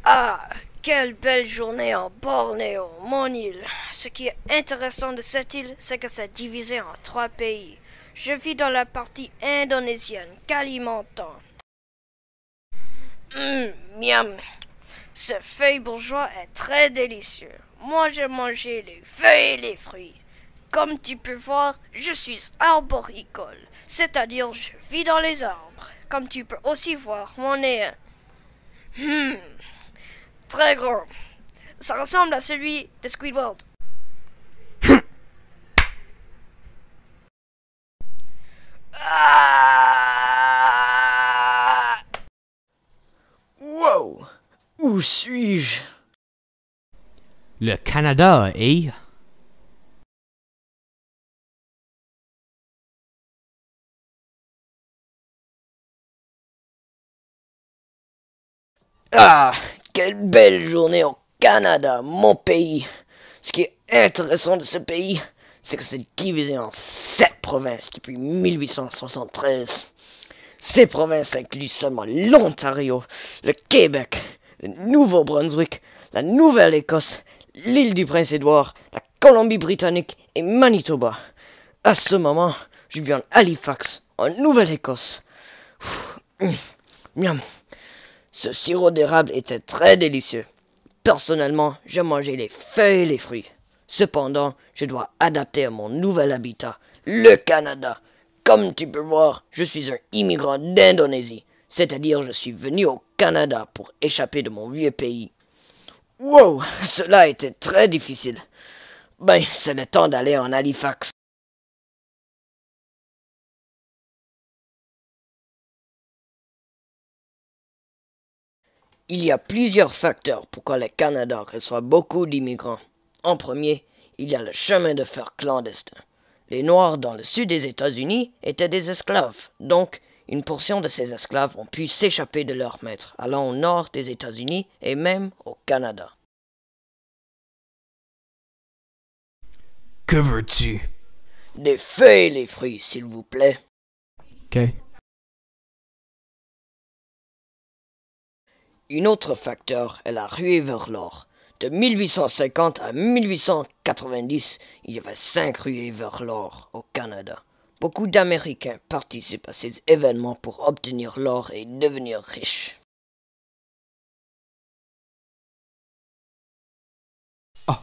Ah, quelle belle journée en Bornéo, mon île. Ce qui est intéressant de cette île, c'est que c'est divisé en 3 pays. Je vis dans la partie indonésienne, Kalimantan. Miam. Ce feuille bourgeois est très délicieux. Moi, j'ai mangé les feuilles et les fruits. Comme tu peux voir, je suis arboricole, c'est-à-dire je vis dans les arbres. Comme tu peux aussi voir, mon nez est très grand. Ça ressemble à celui de Squidward. Ah! Wow! Où suis-je? Le Canada, eh? Ah! Quelle belle journée au Canada, mon pays! Ce qui est intéressant de ce pays, c'est que c'est divisé en 7 provinces depuis 1873. Ces provinces incluent seulement l'Ontario, le Québec, le Nouveau-Brunswick, la Nouvelle-Écosse, l'île du Prince-Édouard, la Colombie-Britannique et Manitoba. À ce moment, je vis en Halifax, en Nouvelle-Écosse. Miam. Ce sirop d'érable était très délicieux. Personnellement, je mangeais les feuilles et les fruits. Cependant, je dois adapter à mon nouvel habitat, le Canada. Comme tu peux voir, je suis un immigrant d'Indonésie, c'est-à-dire je suis venu au Canada pour échapper de mon vieux pays. Wow, cela a été très difficile. Ben, c'est le temps d'aller en Halifax. Il y a plusieurs facteurs pourquoi le Canada reçoit beaucoup d'immigrants. En premier, il y a le chemin de fer clandestin. Les Noirs dans le sud des États-Unis étaient des esclaves, donc une portion de ces esclaves ont pu s'échapper de leurs maîtres, allant au nord des États-Unis et même au Canada. Que veux-tu? Des feuilles et les fruits, s'il vous plaît. OK. Un autre facteur est la ruée vers l'or. De 1850 à 1890, il y avait 5 ruées vers l'or au Canada. Beaucoup d'Américains participent à ces événements pour obtenir l'or et devenir riches. Ah.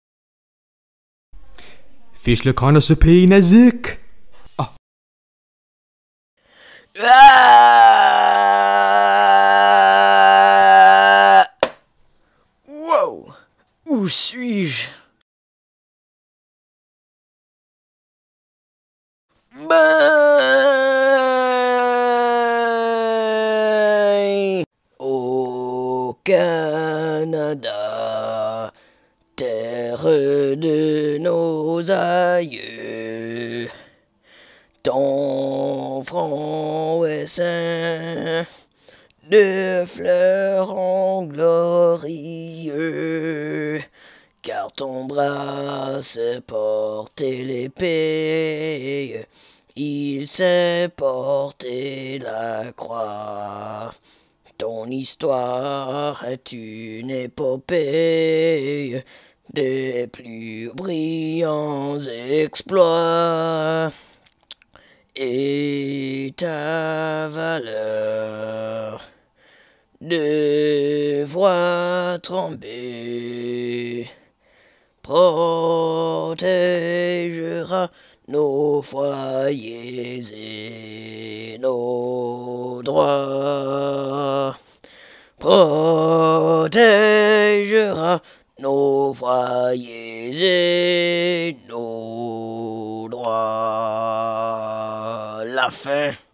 Fiche le camp de ce pays nazique. Ah. Wow! Où suis-je? Ben, au Canada, terre de nos aïeux, ton front est saint de fleurons glorieux, car ton bras sait porter l'épée, il sait porter la croix. Ton histoire est une épopée des plus brillants exploits, et ta valeur devra trembler, protégera nos foyers et nos droits, protégera nos foyers et nos droits. La fin.